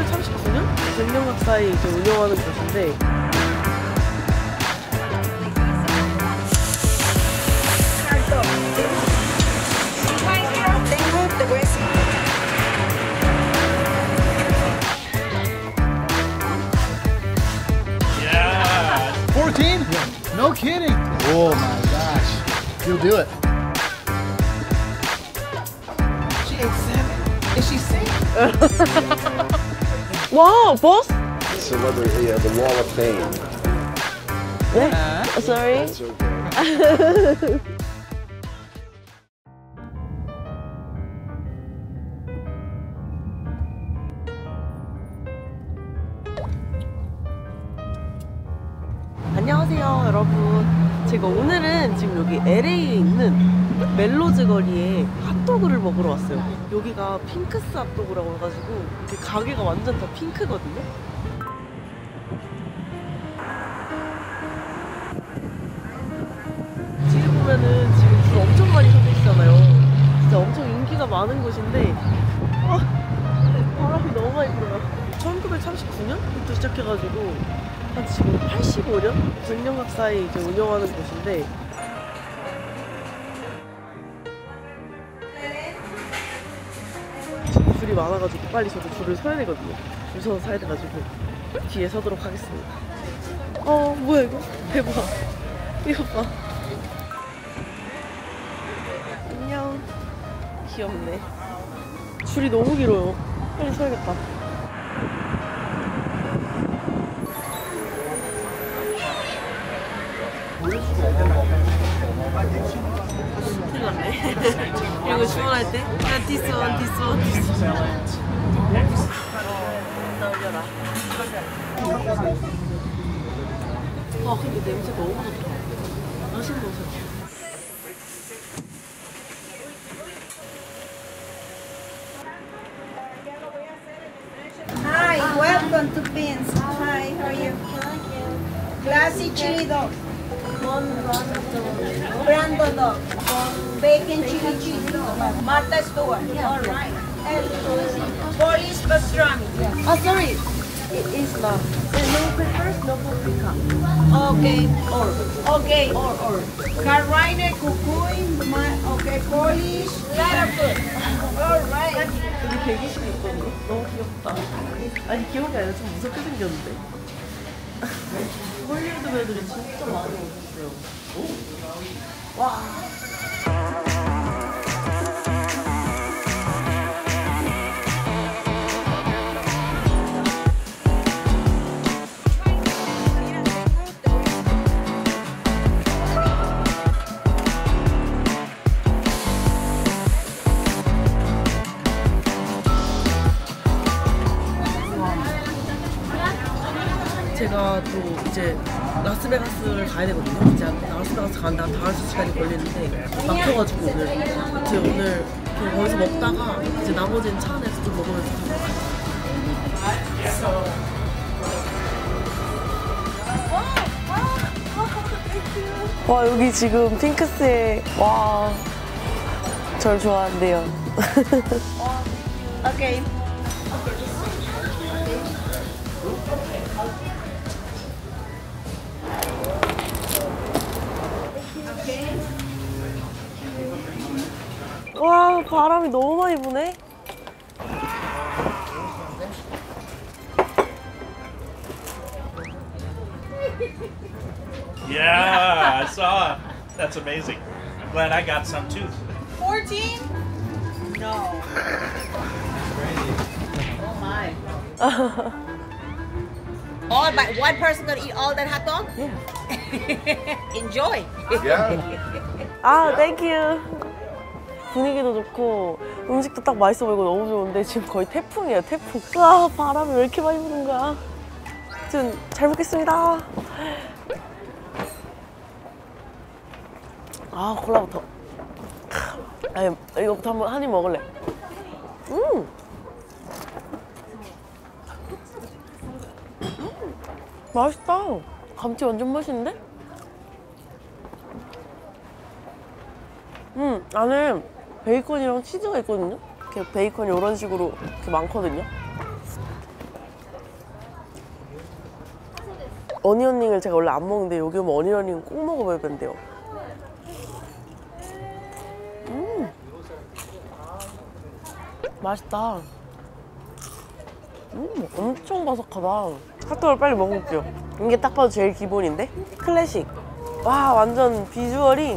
1939년 100년 가까이 이제 운영하는 곳인데 Yeah. 14? Yeah. No kidding. Oh my gosh. You'll do it. She ate 7. Is she sick? 와, boss? Celebrity, yeah, the Wall of Fame. 네? Sorry. It's okay. 안녕하세요 여러분. 제가 오늘은 지금 여기 LA에 있는 멜로즈 거리에 핫도그를 먹으러 왔어요. 여기가 핑크스 핫도그라고 해가지고 이렇게 가게가 완전 다 핑크거든요. 뒤에 보면은 지금 줄 엄청 많이 서 계시잖아요. 진짜 엄청 인기가 많은 곳인데 바람이 너무 많이 불어요. 1939년부터 시작해가지고 한 지금 85년? 100년 가까이 이제 운영하는 곳인데 지금 줄이 많아가지고 빨리 저도 줄을 서야 되거든요. 줄 서서 사야 돼가지고 뒤에 서도록 하겠습니다. 뭐야 이거? 대박. 이거 봐. 안녕. 귀엽네. 줄이 너무 길어요. 빨리 서야겠다. 큰일 났네. 이거 주문할 때 그냥 디스원 떨려라. 근데 냄새 너무 좋다. 맛있는 냄새. Hi, welcome to Pins. Hi, how are you? Classy chili dog. Brando dog. Bacon chili cheese dog. Martha Stewart. All right. Polish pastrami. Oh, sorry. It is not. No peppers, no paprika. Okay. Okay. Or. Carolina cucuy. Okay. Polish. Letterfoot. All right. 여기 120이 있거든요. 너무 귀엽다. 아니 귀여운 게 아니라 좀 무섭게 생겼는데. 홀리우드 배우들이 진짜 많이 오셨어요. 와. 제가 또 이제 라스베가스를 가야 되거든요. 이제 라스베가스 가는데 한 5, 시간이 걸리는데 막혀가지고 오늘 그냥 거기서 먹다가 이제 나머지는 차 안에서 좀 먹으면서 와 여기 지금 핑크스에 와 절 좋아한대요. Okay. 와 바람이 너무 많이 부네. Yeah, I saw. That's amazing. Glad I got some too. 14? No. Oh my. All but one person gonna eat all that hot dog? Yeah. Enjoy. 아, 땡큐. 분위기도 좋고 음식도 딱 맛있어 보이고 너무 좋은데 지금 거의 태풍이에요, 태풍. 와, 바람이 왜 이렇게 많이 부는 거야. 아무튼 잘 먹겠습니다. 아, 콜라부터. 아니, 이거부터 한번 한 입 먹을래. 맛있다. 감튀 완전 맛있는데? 안에 베이컨이랑 치즈가 있거든요? 이렇게 베이컨이 이런 식으로 이렇게 많거든요? 어니언링을 제가 원래 안 먹는데 여기 오면 어니언링 꼭 먹어봐야 된대요. 맛있다. 엄청 바삭하다. 핫도그를 빨리 먹어볼게요. 이게 딱 봐도 제일 기본인데? 클래식. 와, 완전 비주얼이.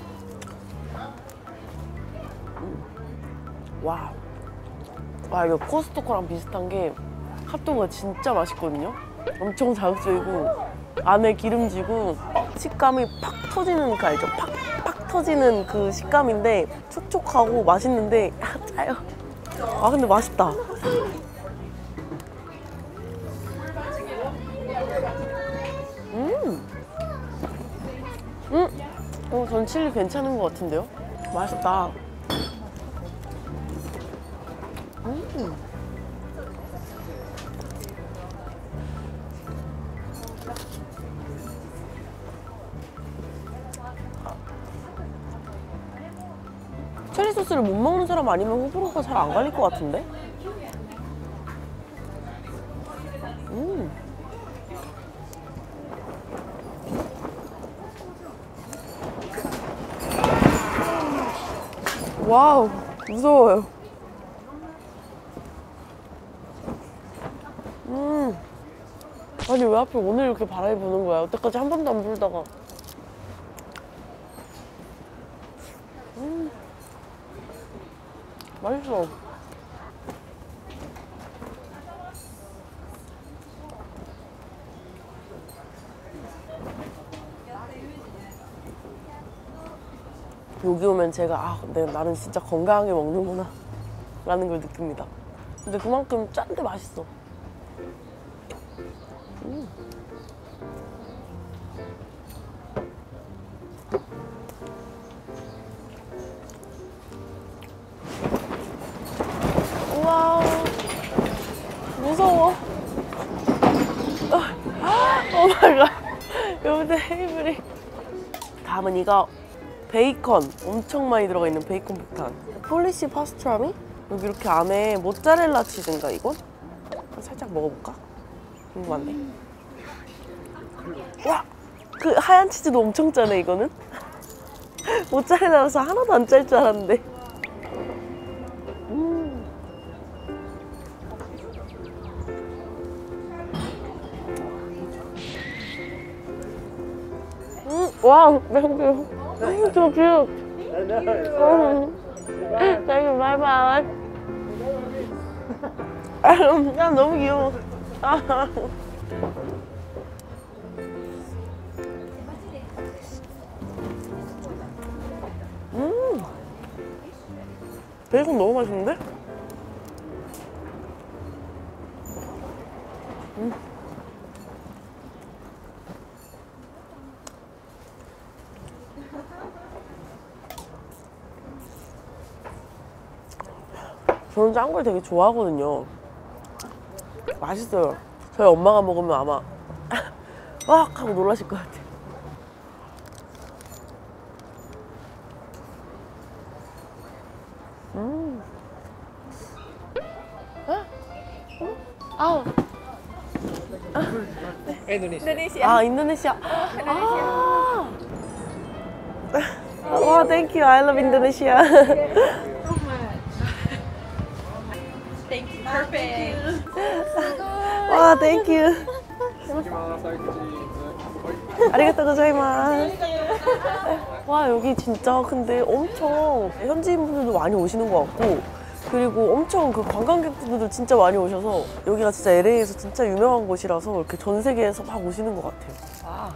와. 와, 이거 코스트코랑 비슷한 게 핫도그가 진짜 맛있거든요? 엄청 자극적이고 안에 기름지고 식감이 팍 터지는 거 알죠? 팍 터지는 그 식감인데 촉촉하고 맛있는데 짜요. 아, 근데 맛있다. 전 칠리 괜찮은 것 같은데요? 맛있다. 체리 소스를 못 먹는 사람 아니면 호불호가 잘 안 갈릴 것 같은데? 와우, 무서워요. 아니, 왜 하필 오늘 이렇게 바람이 부는 거야? 여태까지 한 번도 안 불다가. 맛있어. 여기 오면 제가 나는 진짜 건강하게 먹는구나 라는 걸 느낍니다. 근데 그만큼 짠데 맛있어. 우와, 무서워. 오 마이 갓. 여기 테이블이. 다음은 이거 베이컨 엄청 많이 들어가 있는 베이컨 폭탄. 폴리시 파스트라미? 여기 이렇게 안에 모짜렐라 치즈인가 이건? 살짝 먹어볼까? 궁금한데. 와! 그 하얀 치즈도 엄청 짜네 이거는? 모짜렐라라서 하나도 안 짤 줄 알았는데. 와, 땡큐. So cute. Thank you, bye bye. 야, 너무 귀여워. 베이컨 너무 맛있는데? 저는 짠 걸 되게 좋아하거든요. 맛있어요. 저희 엄마가 먹으면 아마 왁 하고 놀라실 것 같아요. 인도네시아. 와, thank you. I love Indonesia. Thank you. Perfect. 와, thank you. 아리가또 고자이마스. 와, 여기 진짜 근데 엄청 현지인 분들도 많이 오시는 것 같고, 그리고 엄청 그 관광객분들도 진짜 많이 오셔서 여기가 진짜 LA에서 진짜 유명한 곳이라서 이렇게 전 세계에서 막 오시는 것 같아요. 아.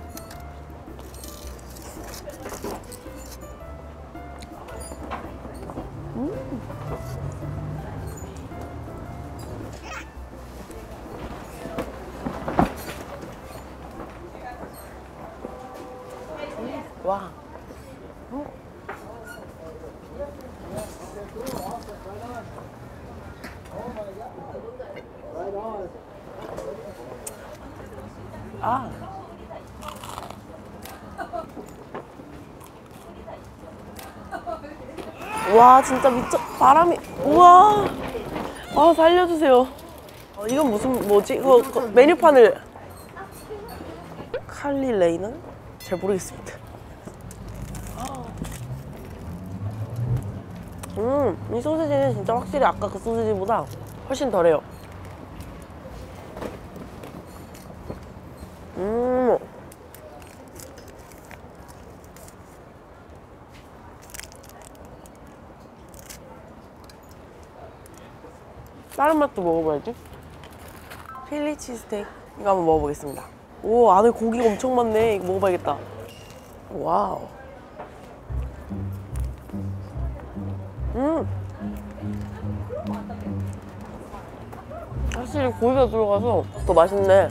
와. 아. 와, 진짜 미쳐. 바람이. 우와. 아, 살려주세요. 이건 뭐지? 그거 메뉴판을. 찰리 레이는 잘 모르겠습니다. 이 소시지는 진짜 확실히 아까 그 소시지보다 훨씬 덜해요. 다른 맛도 먹어봐야지. 필리 치즈스테이크 이거 한번 먹어보겠습니다. 오, 안에 고기가 엄청 많네. 이거 먹어봐야겠다. 와우. 확실히 고기가 들어가서 더 맛있네.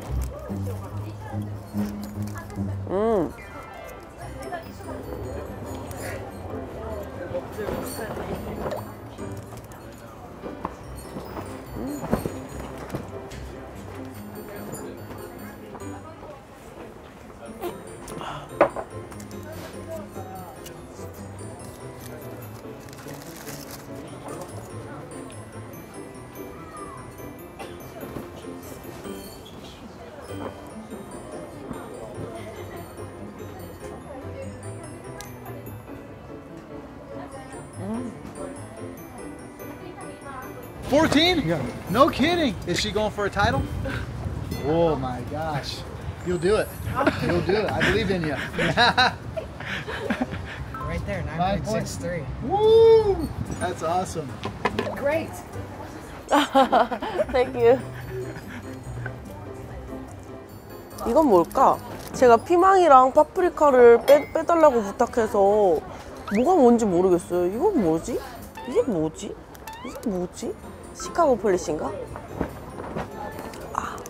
Yeah. No kidding. Is she going for a title? Oh my gosh. You'll do it. You'll do it. I believe in you. Right there, 9.63. Woo! That's awesome. Great. Thank you. 이건 뭘까? 제가 피망이랑 파프리카를 빼달라고 부탁해서 뭐가 뭔지 모르겠어요. 이건 뭐지? 이게 뭐지? 이게 뭐지? 시카고 폴리시인가? 아.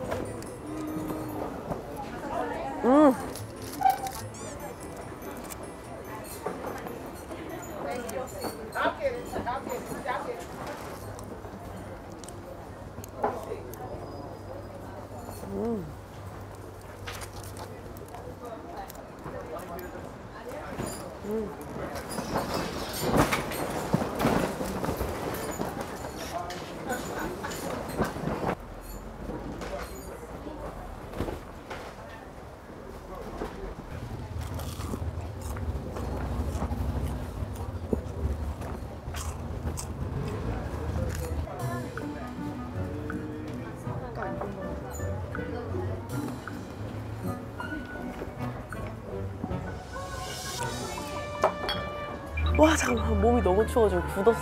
와, 잠깐만. 몸이 너무 추워지고 굳었어.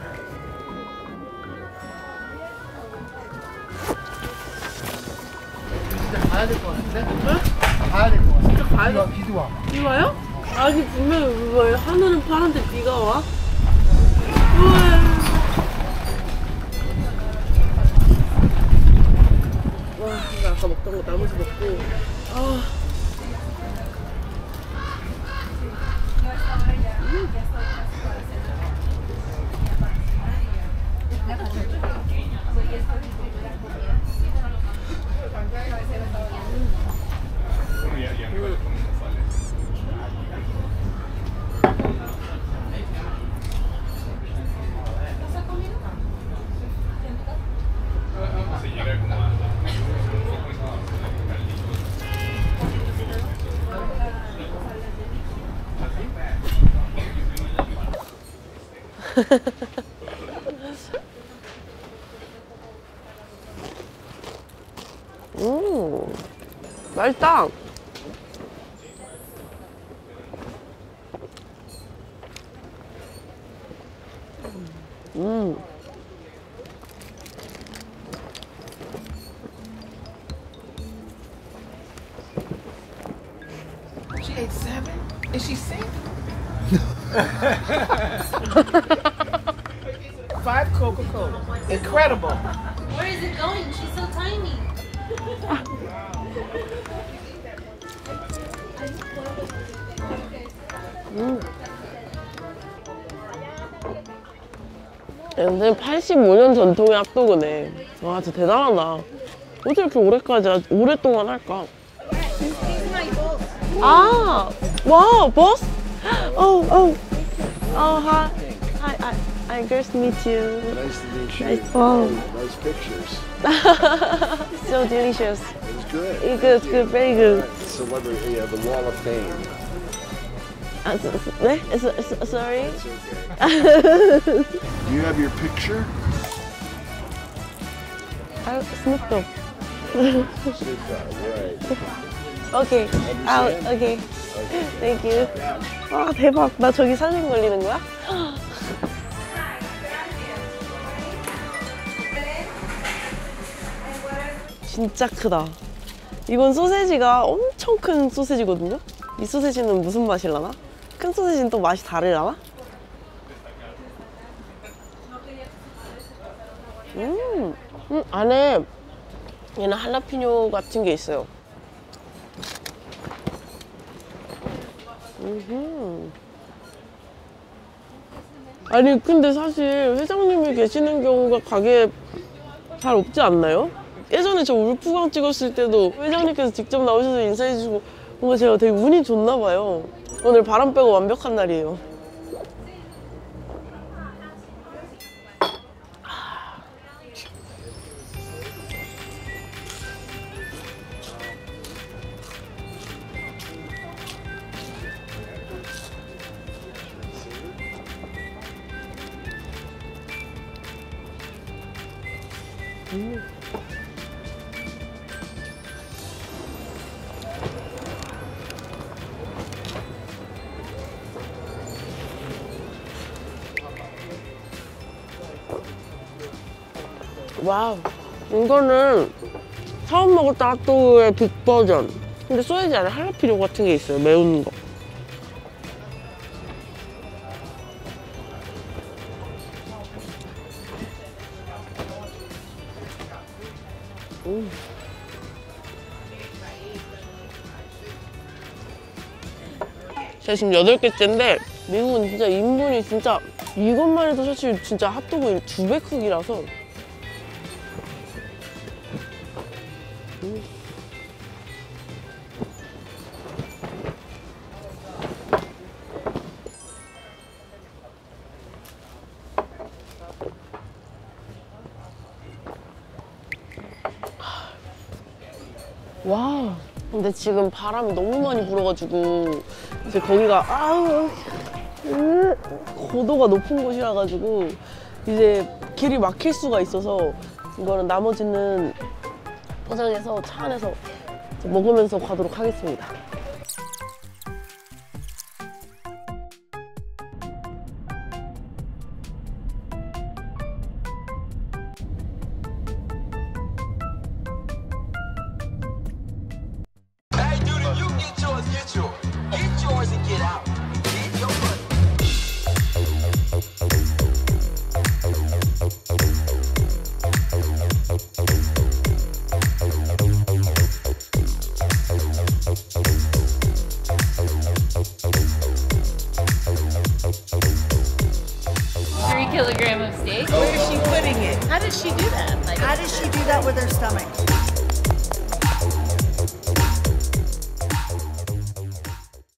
진짜 가야 될 것 같은데? 응? 가야 될 것 같아. 진짜 가야 돼? 비도 와. 비 와요? 아니, 분명히 그거예요. 하늘은 파란데 비가 와? 우와. 와, 이거 아까 먹던 거 나머지 먹고. 아. 맛있다. She ate 7? Is she sick? 5 Coca-Cola. Incredible. Where is it going? She's so tiny. 얘는 85년 전통의 핫도그네. 와, 진짜 대단하다. 어떻게 이렇게 오랫동안 할까? 아, 와우, boss? Oh, hi. Nice to meet you. Nice to meet you. Nice, wow. Nice pictures. So delicious. It was good. Good, very good. celebrity, the Wall of Fame. 아, 네? Sorry? Do you have your picture? 아, 스눕독. Right. 오케이. 아, 오케이. Thank you. 아, 대박. 나 저기 사진 걸리는 거야? 진짜 크다. 이건 소세지가 엄청 큰 소세지거든요? 이 소세지는 무슨 맛일라나? 큰 소세지는 또 맛이 다르려나? 안에 얘는 할라피뇨 같은 게 있어요. 아니 근데 사실 회장님이 계시는 경우가 가게에 잘 없지 않나요? 예전에 저 울프광 찍었을 때도 회장님께서 직접 나오셔서 인사해주시고 뭔가 제가 되게 운이 좋나 봐요. 오늘 바람 빼고 완벽한 날이에요. 와우, 이거는 처음 먹었던 핫도그의 빅버전. 근데 소세지 안에 할라피뇨 같은 게 있어요, 매운 거. 제가 지금 8개째인데 미국은 진짜 인분이 진짜 이것만 해도 사실 진짜 핫도그 2배 크기라서 와, 근데 지금 바람이 너무 많이 불어가지고 이제 거기가 고도가 높은 곳이라 가지고 이제 길이 막힐 수가 있어서 이거는 나머지는 포장해서 차 안에서 먹으면서 가도록 하겠습니다. Hey, dude, you get yours, get yours. Get yours and get out. Get your money. Kilogram of steak. Where is she putting it? How does she do that? Like, How does she do that with her stomach?